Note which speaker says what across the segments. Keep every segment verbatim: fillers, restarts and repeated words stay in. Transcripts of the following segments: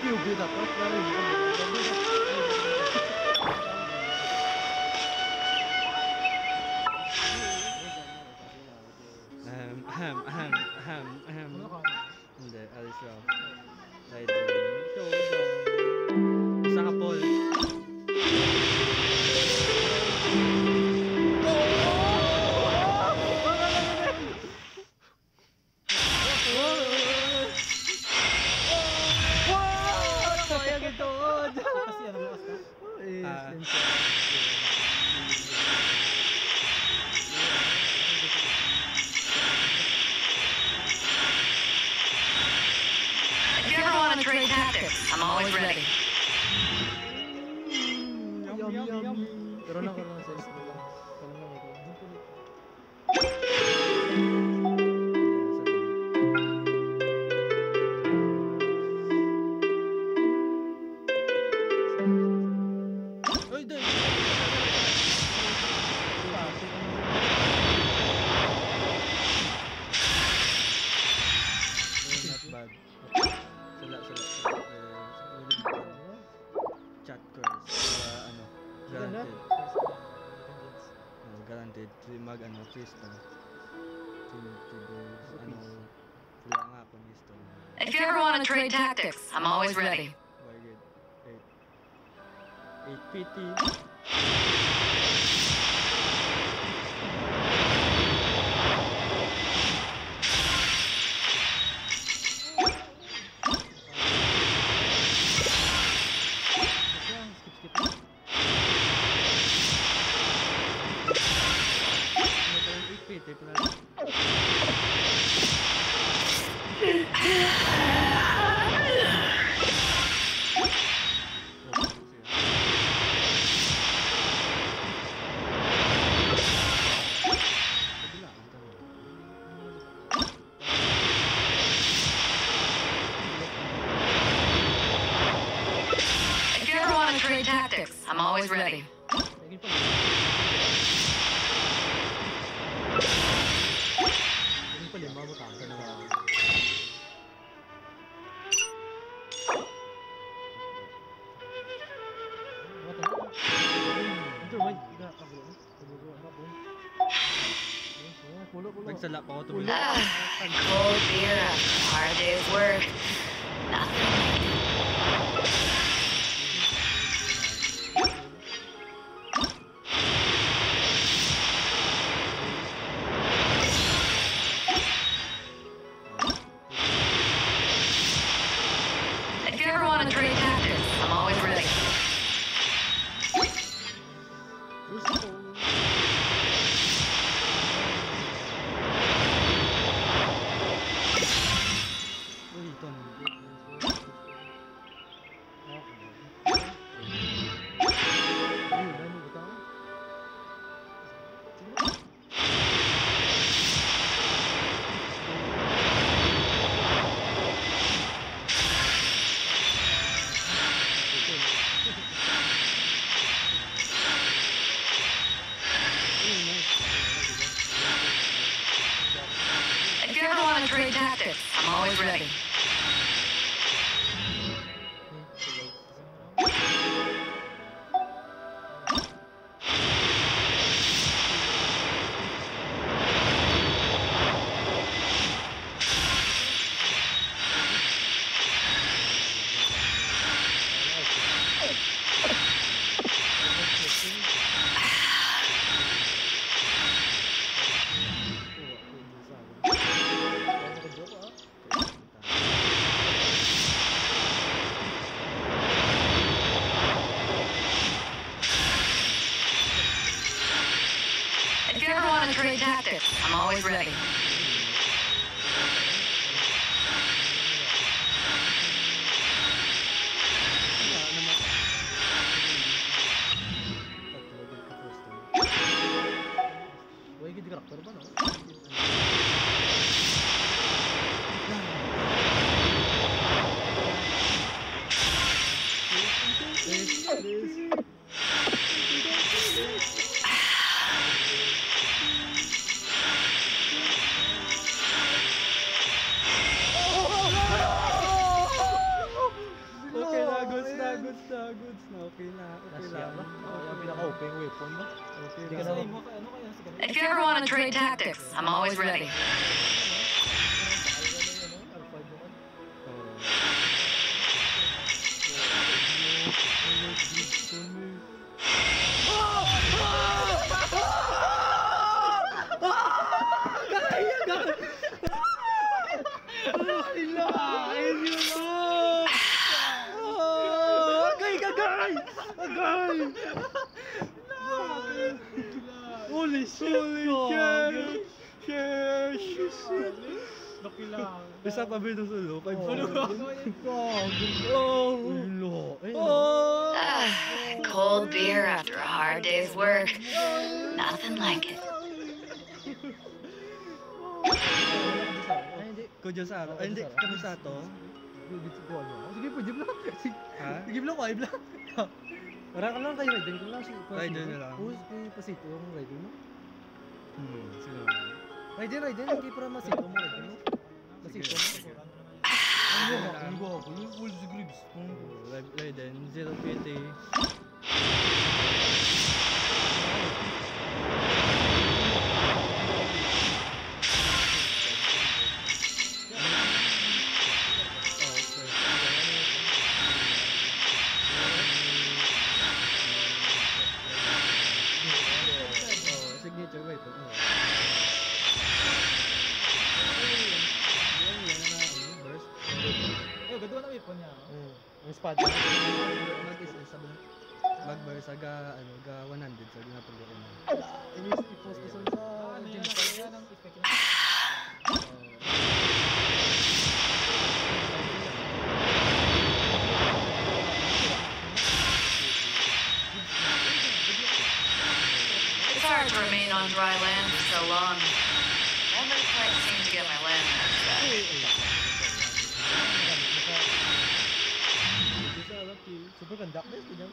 Speaker 1: P U B dapat. Pero hindi ko
Speaker 2: Ahem, ahem, ahem, ahem, ahem.
Speaker 1: Ano ka?
Speaker 2: Hindi, alis lang. Dahil so, isa ka, Paul.
Speaker 1: Kasi ano bukas ka?
Speaker 2: Ah,
Speaker 3: If you ever want to trade tactics, I'm always ready.
Speaker 1: Yum, yum, yum. Pero na, pero na, size mo lang. Pero na, ito. Doon po ulit. Uy, doy!
Speaker 2: not bad. Sala, sala, sala. Eh, chat course. Para ano, guaranteed. Oh, guaranteed. Mag ano, crystal. Ano, wala nga akong crystal.
Speaker 3: If you ever want to trade tactics, I'm always ready.
Speaker 2: Very good. eight. eight P T.
Speaker 3: If you ever want to trade tactics, I'm always ready.
Speaker 2: Nagsala pa ako tumulong.
Speaker 3: Ah, cold beer after a hard day's work. Nothing like it. If you ever want to trade tactics, I'm always ready. If you ever want to trade tactics, I'm always ready. If you ever want to trade tactics, I'm always ready.
Speaker 1: Uy, gid karakter ba no?
Speaker 2: okay na, okay
Speaker 1: Nasya
Speaker 2: lang.
Speaker 1: ba? Oo, yung pinaka-O P yung weapon ba?
Speaker 2: Okay
Speaker 1: Hindi ka
Speaker 2: lang.
Speaker 1: na-
Speaker 4: Ano kaya sa ganun?
Speaker 3: If you ever want to trade tactics, I'm always ready.
Speaker 1: R five naman.
Speaker 2: Oo.
Speaker 1: Ayun yun lang! Agay! Agay! Agay! Holy shit!
Speaker 2: Holy shit!
Speaker 1: Shit!
Speaker 4: Nakilang.
Speaker 2: Isa pa ba ito sa loob? Five
Speaker 1: Oh,
Speaker 2: seconds.
Speaker 1: oh, Ulo!
Speaker 2: Oh!
Speaker 3: Ah, cold beer after a hard day's work. Nothing like it.
Speaker 1: Ay, hindi.
Speaker 2: Kuya Saro. Ay, hindi. Kami sa to.
Speaker 1: Sige po, jib lang. Sige,
Speaker 2: Ha?
Speaker 1: sige lang, vibe lang. Para ka lang kayo, Raiden ko lang si
Speaker 2: Raiden na lang.
Speaker 1: Oo, si Pasito yung Raiden mo.
Speaker 2: Hmm, sino?
Speaker 1: Raiden, Raiden, hindi para masito mo, Raiden mo. Masito mo. Ang
Speaker 2: Sige
Speaker 1: gawa,
Speaker 2: lang.
Speaker 1: ang gawa ko, yung full si Grips.
Speaker 2: Raiden, zero pity. Signature weapon. Oh. Burst.
Speaker 4: Eh, ganda na weapon niya.
Speaker 1: Hmm, yung espada.
Speaker 2: Mag-is sabi na. Mag-burst aga ano ga one hundred sa ginapagawa ko na.
Speaker 1: Inis i-post ko sa
Speaker 4: Ah, ano yan?
Speaker 1: Genshin.
Speaker 4: Yan ang effect niya.
Speaker 3: It's hard to remain on dry land for so long. Never quite seem to get my landmarks back.
Speaker 1: Super conduct ba yun?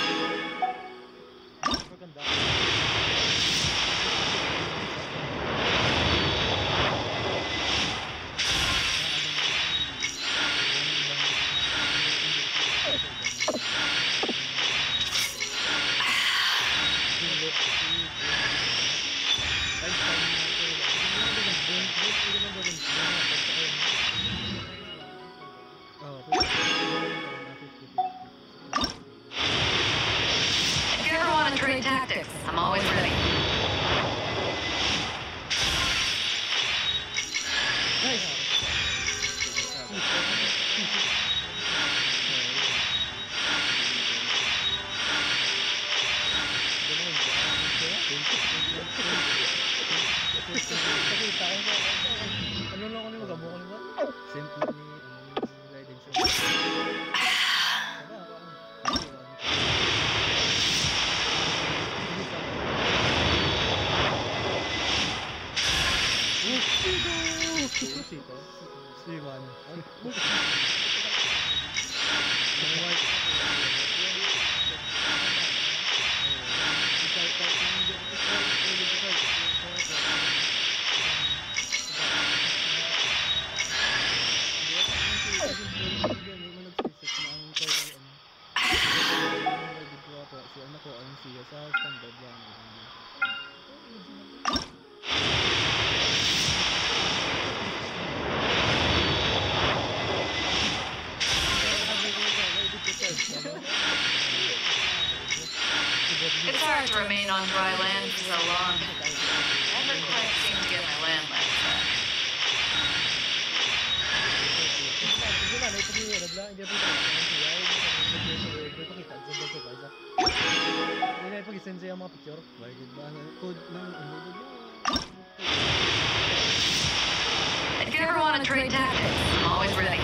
Speaker 1: Super conduct.
Speaker 3: If you ever want to trade tactics, I'm always ready.
Speaker 1: Ano lang ako ni magabo ko ni ba?
Speaker 2: Simple ni ano Raiden show.
Speaker 1: Sito.
Speaker 2: Siwan. Si ano ko ang siya sa standard lang.
Speaker 3: It's hard to remain on dry land for so long. Never quite seem to get my landmarks back.
Speaker 1: Sige na, ito yung hirap lang. Hindi ako ito. Hindi ko kita. Hindi ko kita. Hindi na ipag-send yung mga picture.
Speaker 2: Bakit ba ano code ng ano dito?
Speaker 3: If you ever want to trade tactics, I'm always ready.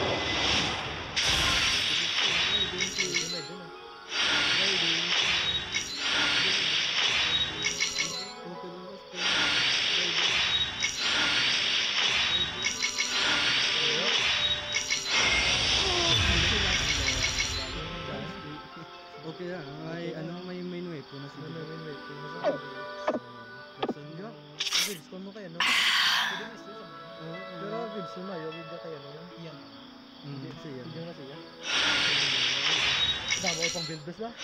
Speaker 2: Okay lang, may ano may main weapon na
Speaker 1: Ano
Speaker 2: sige.
Speaker 1: na yun, wait.
Speaker 2: Gason nga.
Speaker 1: Vids, kung mo kayo, no?
Speaker 4: Pwede na stress.
Speaker 1: Pero Vids, lumayo. Vids ka kayo, no?
Speaker 4: Yan.
Speaker 2: Hmm, siya.
Speaker 1: Hindi mo na siya. Dama ko pang build best ba?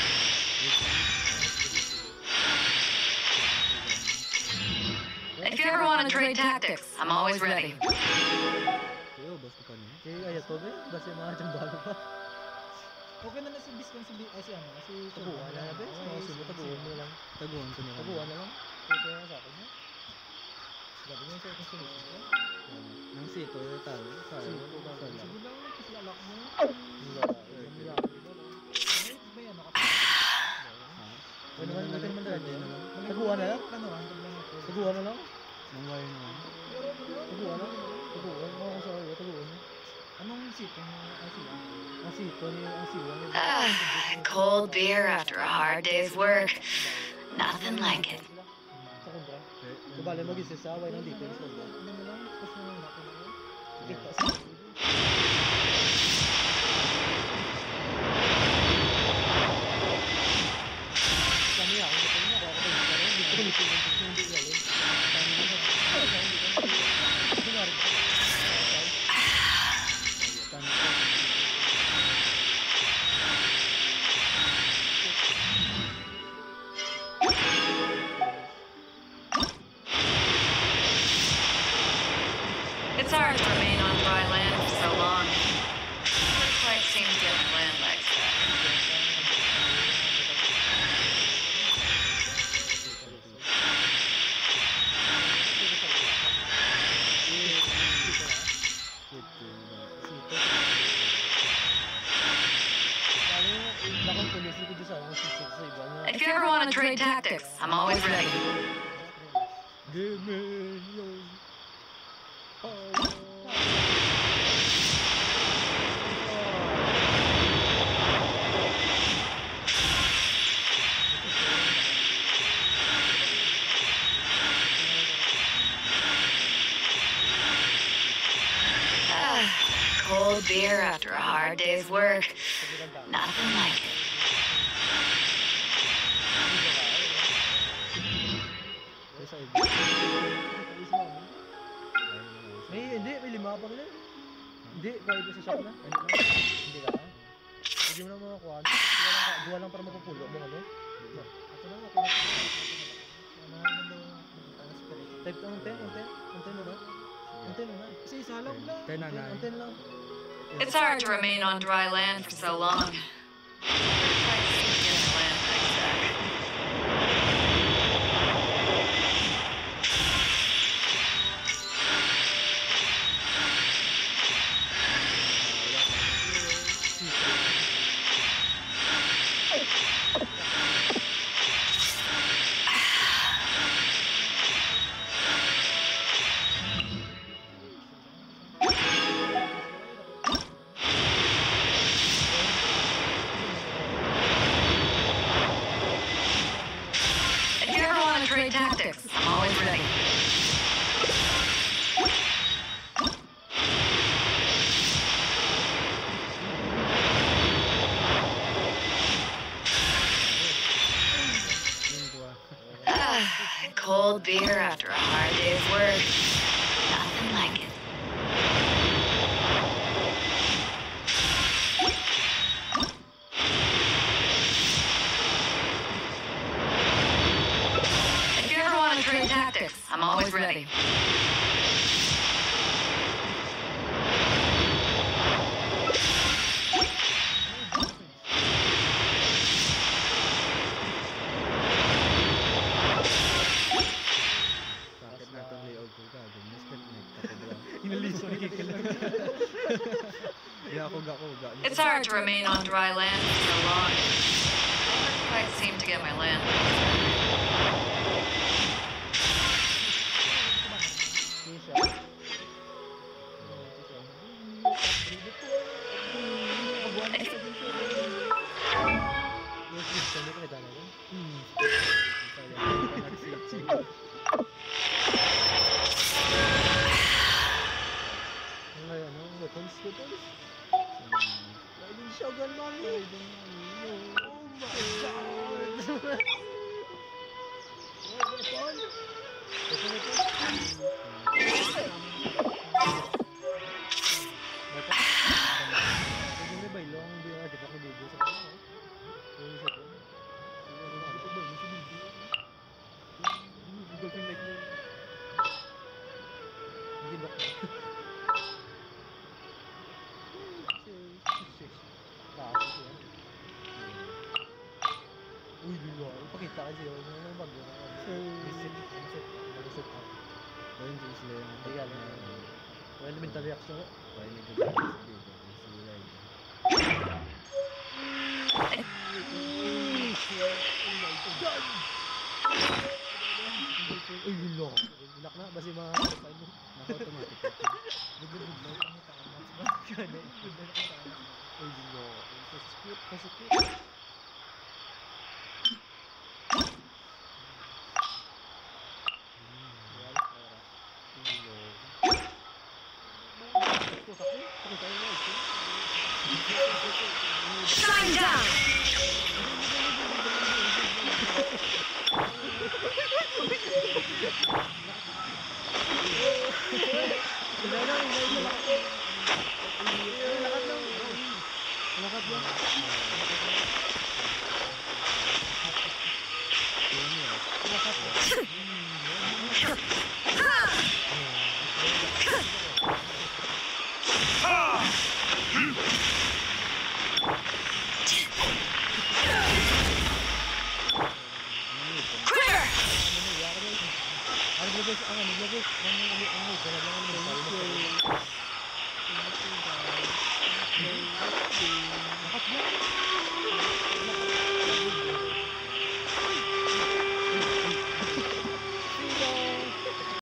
Speaker 3: If you ever want to trade tactics, I'm always ready.
Speaker 2: Kuya, basta ka niya.
Speaker 1: Kaya ayaw to ba? Basta yung mga jambalo pa.
Speaker 4: Okay na na si Biscan si Bi- ay si ano, si
Speaker 1: Taguan na na ba? Mga sumo, taguan mo na lang.
Speaker 2: Taguan ko na lang.
Speaker 1: Taguan na lang. Kaya kaya sa akin ha? Gabi mo sa akin solution ko.
Speaker 2: Nang sito, yung talo. Saro.
Speaker 1: Sito ba?
Speaker 2: Saro.
Speaker 4: Sige lang, kasi alak mo.
Speaker 1: Wala. Wala.
Speaker 4: Ay, ba yan nakapag.
Speaker 2: Ha?
Speaker 1: Ano naman,
Speaker 2: na
Speaker 1: buti naman
Speaker 2: lang?
Speaker 1: dyan.
Speaker 2: na lang?
Speaker 1: Taguan na lang?
Speaker 4: Ano, ang tablang ako.
Speaker 1: Taguan na lang?
Speaker 2: Nang wire na lang.
Speaker 1: Taguan na? Taguan? Oo, sorry. Taguan na.
Speaker 4: Anong sitong ay siya?
Speaker 1: Ang sito ni ang siwa ni
Speaker 3: Ah, cold beer after a hard day's work. Nothing like it.
Speaker 1: Sa kontra.
Speaker 2: Eh,
Speaker 1: So, bale mag-isasaway ng defense ko ba?
Speaker 4: Ano na lang, tapos na lang natin ako.
Speaker 1: Kita sa kami ako, hindi ko na ako ako din pero hindi ko ulit yung hindi galing. Kami na sa hindi ko. Kunwari.
Speaker 3: It's hard to remain on dry land for so long. Never quite seem to get my land legs back. If you ever want to trade tactics, I'm always ready.
Speaker 2: Give me your
Speaker 3: Ah, cold beer after a hard day's work. Nothing like it.
Speaker 2: Sa iba.
Speaker 1: May hindi, may lima pa rin. Hindi, kahit sa shop na.
Speaker 2: Ano na?
Speaker 1: Hindi ka. Hindi mo na mga kuhan. Gawa lang, gawa lang para mapupulo mo ano.
Speaker 4: Ito lang ako. Ano ano daw ang spirit.
Speaker 1: Type to unten, unten, unten mo na. Unten mo na.
Speaker 4: Kasi isa lang lang.
Speaker 2: Ten na nine.
Speaker 1: Unten lang.
Speaker 3: It's hard to remain on dry land for so long. Never quite seem to get my land legs back. If you ever want to trade tactics, I'm always ready.
Speaker 2: Yung kuha.
Speaker 3: Ah, cold beer after a hard day's work. Nothing like it. If you ever want to trade tactics, I'm always ready.
Speaker 2: Bakit na itong layout ko gago? Mas technique ako bro.
Speaker 1: Inaliso ni Kikil.
Speaker 2: Iya ako ga ko ga.
Speaker 3: It's hard to remain on dry land for so long. Never quite seem to get my land legs back.
Speaker 1: Kisha. Yung Kisha, hindi ko nadala yun.
Speaker 2: Hmm. Sayang pa nag-save.
Speaker 1: Ang ngayon, ano? Weapons, weapons. Riding Shogun Mami. Riding Mami. Oh my god. Weapon. Weapon, weapon. Weapon. makita kasi yun. Ano yung bago? Visit. Visit. Visit up.
Speaker 2: Ayun din sila yung
Speaker 1: Hindi ka lang. Elemental reaction nga.
Speaker 2: Kaya nagagawa sa dito. Sila yun.
Speaker 1: Uy, yung lock. Lock na. Basi mga kapal mo.
Speaker 2: Naka-automatic.
Speaker 4: Bigla-bigla yung pangita ka, Mats. Bakit ka na? Bigla na kita ka, Mats.
Speaker 1: Uy, yung lock. Pasipit. Pasipit.
Speaker 3: Shine down!
Speaker 1: Lakad lang.
Speaker 3: Quitter!
Speaker 1: Ano ba guys? Ang ano ba guys? Ang ano ang ano kaya lang ang mental mo. Lakad lang.